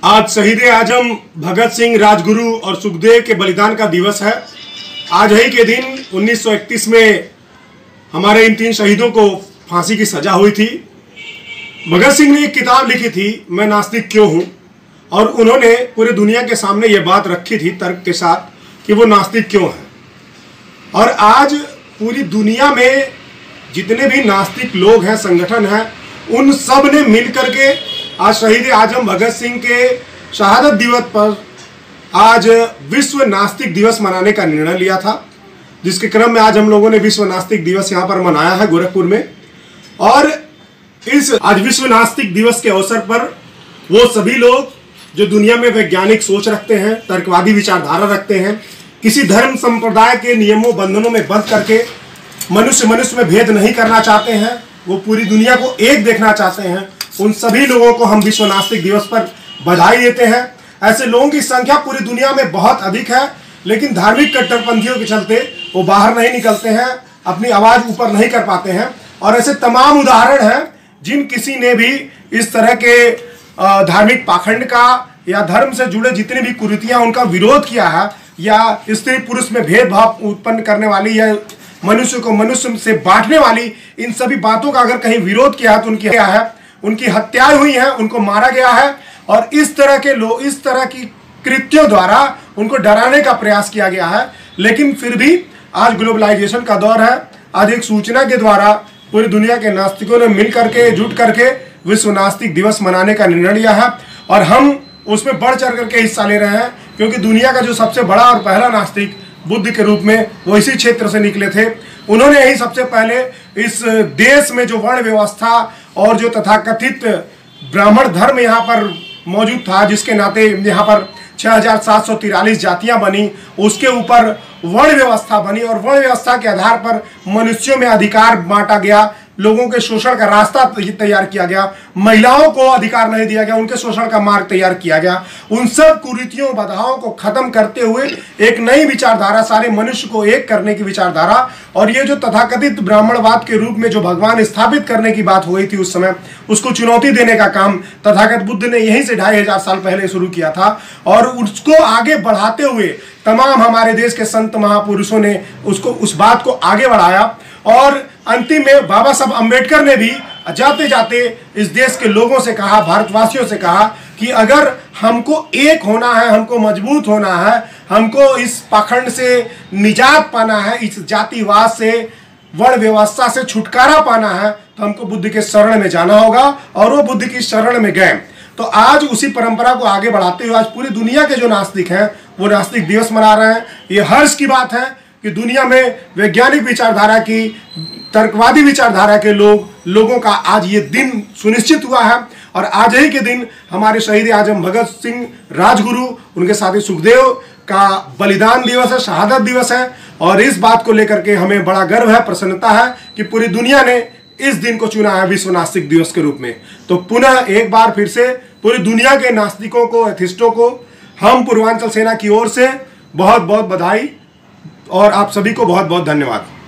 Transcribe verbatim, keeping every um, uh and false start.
आज शहीद आजम भगत सिंह, राजगुरु और सुखदेव के बलिदान का दिवस है। आज ही के दिन उन्नीस सौ इकतीस में हमारे इन तीन शहीदों को फांसी की सजा हुई थी। भगत सिंह ने एक किताब लिखी थी, मैं नास्तिक क्यों हूँ, और उन्होंने पूरे दुनिया के सामने ये बात रखी थी तर्क के साथ कि वो नास्तिक क्यों है। और आज पूरी दुनिया में जितने भी नास्तिक लोग हैं, संगठन हैं, उन सब ने मिल करके आज शहीद आजम भगत सिंह के शहादत दिवस पर आज विश्व नास्तिक दिवस मनाने का निर्णय लिया था, जिसके क्रम में आज हम लोगों ने विश्व नास्तिक दिवस यहाँ पर मनाया है गोरखपुर में। और इस आज विश्व नास्तिक दिवस के अवसर पर वो सभी लोग जो दुनिया में वैज्ञानिक सोच रखते हैं, तर्कवादी विचारधारा रखते हैं, किसी धर्म संप्रदाय के नियमों बंधनों में बंध करके मनुष्य मनुष्य में भेद नहीं करना चाहते हैं, वो पूरी दुनिया को एक देखना चाहते हैं, उन सभी लोगों को हम विश्व नास्तिक दिवस पर बधाई देते हैं। ऐसे लोगों की संख्या पूरी दुनिया में बहुत अधिक है, लेकिन धार्मिक कट्टरपंथियों के चलते वो बाहर नहीं निकलते हैं, अपनी आवाज ऊपर नहीं कर पाते हैं। और ऐसे तमाम उदाहरण हैं जिन किसी ने भी इस तरह के धार्मिक पाखंड का या धर्म से जुड़े जितनी भी कुरीतियां उनका विरोध किया है, या स्त्री पुरुष में भेदभाव उत्पन्न करने वाली या मनुष्य को मनुष्य से बांटने वाली इन सभी बातों का अगर कहीं विरोध किया है तो उनकी क्या है, उनकी हत्याएं हुई हैं, उनको मारा गया है। और इस तरह के लोग, इस तरह की कृत्यों द्वारा उनको डराने का प्रयास किया गया है। लेकिन फिर भी आज ग्लोबलाइजेशन का दौर है। आज एक सूचना के द्वारा पूरी दुनिया के नास्तिकों ने मिल करके, जुट करके विश्व नास्तिक दिवस मनाने का निर्णय लिया है, और हम उसमें बढ़ चढ़ करके हिस्सा ले रहे हैं, क्योंकि दुनिया का जो सबसे बड़ा और पहला नास्तिक बुद्ध के रूप में वो इसी क्षेत्र से निकले थे। उन्होंने ही सबसे पहले इस देश में जो वर्ण व्यवस्था और जो तथाकथित ब्राह्मण धर्म यहाँ पर मौजूद था, जिसके नाते यहाँ पर छह हजार सात सौ तिरालीस जातियाँ बनी, उसके ऊपर वर्ण व्यवस्था बनी, और वर्ण व्यवस्था के आधार पर मनुष्यों में अधिकार बांटा गया, लोगों के शोषण का रास्ता तैयार किया गया, महिलाओं को अधिकार नहीं दिया गया, उनके शोषण का मार्ग तैयार किया गया। उन सब कुरीतियों बाधाओं को खत्म करते हुए एक नई विचारधारा, सारे मनुष्य को एक करने की विचारधारा, और ये जो तथाकथित ब्राह्मणवाद के रूप में जो भगवान स्थापित करने की बात हो गई थी उस समय, उसको चुनौती देने का काम तथागत बुद्ध ने यहीं से ढाई हजार साल पहले शुरू किया था। और उसको आगे बढ़ाते हुए तमाम हमारे देश के संत महापुरुषों ने उसको, उस बात को आगे बढ़ाया। और अंतिम में बाबा साहब अम्बेडकर ने भी जाते जाते इस देश के लोगों से कहा, भारतवासियों से कहा कि अगर हमको एक होना है, हमको मजबूत होना है, हमको इस पाखंड से निजात पाना है, इस जातिवाद से, वर्ण व्यवस्था से छुटकारा पाना है, तो हमको बुद्ध के शरण में जाना होगा। और वो बुद्ध की शरण में गए। तो आज उसी परंपरा को आगे बढ़ाते हुए आज पूरी दुनिया के जो नास्तिक हैं वो नास्तिक दिवस मना रहे हैं। ये हर्ष की बात है कि दुनिया में वैज्ञानिक विचारधारा की, तर्कवादी विचारधारा के लोग लोगों का आज ये दिन सुनिश्चित हुआ है। और आज ही के दिन हमारे शहीद आजम भगत सिंह, राजगुरु, उनके साथी सुखदेव का बलिदान दिवस है, शहादत दिवस है। और इस बात को लेकर के हमें बड़ा गर्व है, प्रसन्नता है कि पूरी दुनिया ने इस दिन को चुना है विश्व नास्तिक दिवस के रूप में। तो पुनः एक बार फिर से पूरी दुनिया के नास्तिकों को, एथिस्टों को हम पूर्वांचल सेना की ओर से बहुत बहुत बधाई, और आप सभी को बहुत बहुत धन्यवाद।